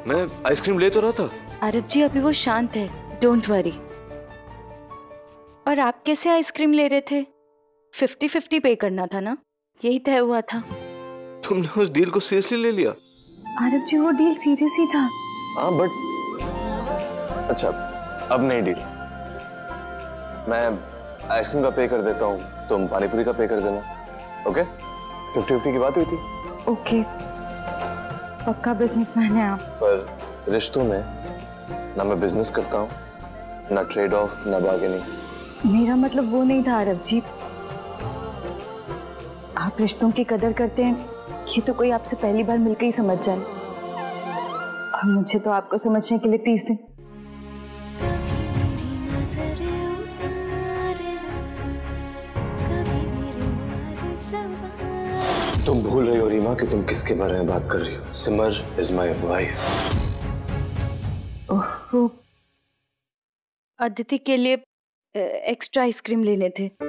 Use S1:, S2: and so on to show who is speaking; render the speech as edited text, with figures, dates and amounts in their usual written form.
S1: मैं आइसक्रीम ले तो रहा था।
S2: आरव जी अभी वो शांत है, डोंट वरी। और आप कैसे आइसक्रीम ले रहे थे? 50-50 पे करना था ना, यही तय हुआ था।
S1: तुमने उस डील को सीरियसली ले लिया?
S2: आरव जी वो डील सीरियस ही था।
S1: हाँ बट अच्छा, अब नहीं डील। मैं आइसक्रीम का पे कर देता हूँ, तुम पानीपुरी का पे कर देना। ओके? 50-50 की बात हुई थी।
S2: ओके, पक्का बिजनेसमैन है आप।
S1: पर रिश्तों में ना मैं बिजनेस करता हूँ, ना ट्रेड ऑफ, ना बार्गेनिंग।
S2: मेरा मतलब वो नहीं था आरव जी। आप रिश्तों की कदर करते हैं, ये तो कोई आपसे पहली बार मिलकर ही समझ जाए। और मुझे तो आपको समझने के लिए 30 दिन।
S1: तुम भूल रही हो रीमा कि तुम किसके बारे में बात कर रही हो। Simar is my wife.
S2: Oh, Aditi के लिए एक्स्ट्रा आइसक्रीम लेने थे।